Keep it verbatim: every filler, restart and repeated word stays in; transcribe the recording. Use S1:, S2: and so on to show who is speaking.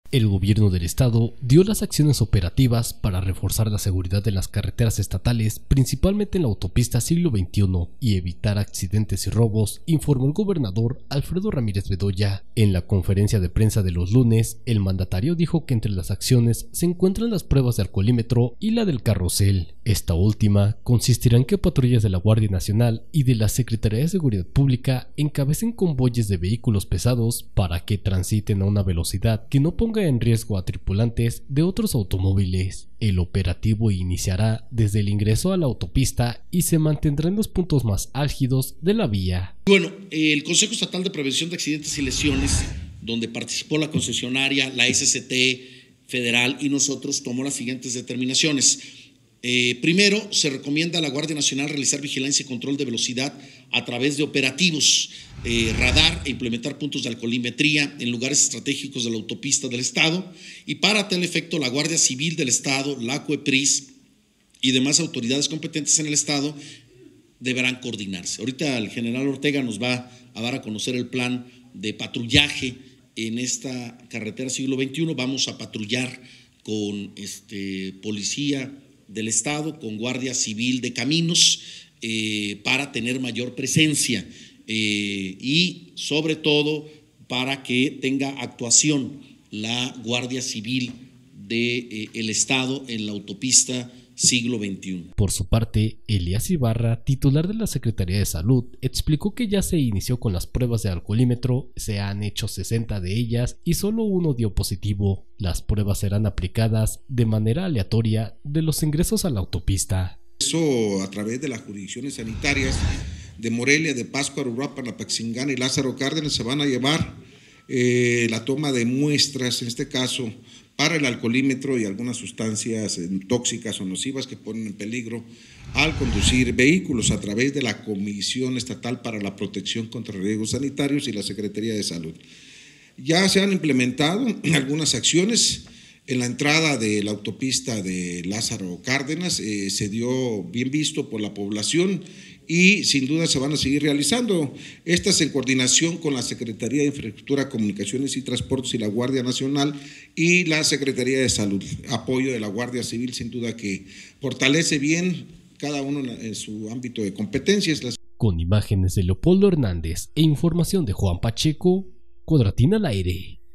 S1: El gobierno del estado dio las acciones operativas para reforzar la seguridad en las carreteras estatales, principalmente en la autopista Siglo veintiuno, y evitar accidentes y robos, informó el gobernador Alfredo Ramírez Bedoya. En la conferencia de prensa de los lunes, el mandatario dijo que entre las acciones se encuentran las pruebas de alcoholímetro y la del carrusel. Esta última consistirá en que patrullas de la Guardia Nacional y de la Secretaría de Seguridad Pública encabecen convoyes de vehículos pesados para que transiten a una velocidad que no ponga en riesgo a tripulantes de otros automóviles. El operativo iniciará desde el ingreso a la autopista y se mantendrá en los puntos más álgidos de la vía.
S2: Bueno, el Consejo Estatal de Prevención de Accidentes y Lesiones, donde participó la concesionaria, la S C T federal y nosotros, tomó las siguientes determinaciones. Eh, primero, se recomienda a la Guardia Nacional realizar vigilancia y control de velocidad a través de operativos, eh, radar e implementar puntos de alcoholimetría en lugares estratégicos de la autopista del Estado, y para tal efecto la Guardia Civil del Estado, la COEPRIS y demás autoridades competentes en el Estado deberán coordinarse. Ahorita el general Ortega nos va a dar a conocer el plan de patrullaje en esta carretera Siglo veintiuno. Vamos a patrullar con este, policía del Estado, con Guardia Civil de Caminos, eh, para tener mayor presencia eh, y sobre todo para que tenga actuación la Guardia Civil del de, eh, Estado en la autopista Siglo veintiuno.
S1: Por su parte, Elías Ibarra, titular de la Secretaría de Salud, explicó que ya se inició con las pruebas de alcoholímetro, se han hecho sesenta de ellas y solo uno dio positivo. Las pruebas serán aplicadas de manera aleatoria de los ingresos a la autopista.
S3: Eso a través de las jurisdicciones sanitarias de Morelia, de Pátzcuaro, Uruapan, Apaxingán y Lázaro Cárdenas se van a llevar eh, la toma de muestras, en este caso, para el alcoholímetro y algunas sustancias tóxicas o nocivas que ponen en peligro al conducir vehículos a través de la Comisión Estatal para la Protección contra Riesgos Sanitarios y la Secretaría de Salud. Ya se han implementado algunas acciones. En la entrada de la autopista de Lázaro Cárdenas eh, se dio bien visto por la población y sin duda se van a seguir realizando. Estas en coordinación con la Secretaría de Infraestructura, Comunicaciones y Transportes y la Guardia Nacional y la Secretaría de Salud. Apoyo de la Guardia Civil, sin duda que fortalece bien cada uno en su ámbito de competencias.
S1: Con imágenes de Leopoldo Hernández e información de Juan Pacheco, Cuadratín al aire.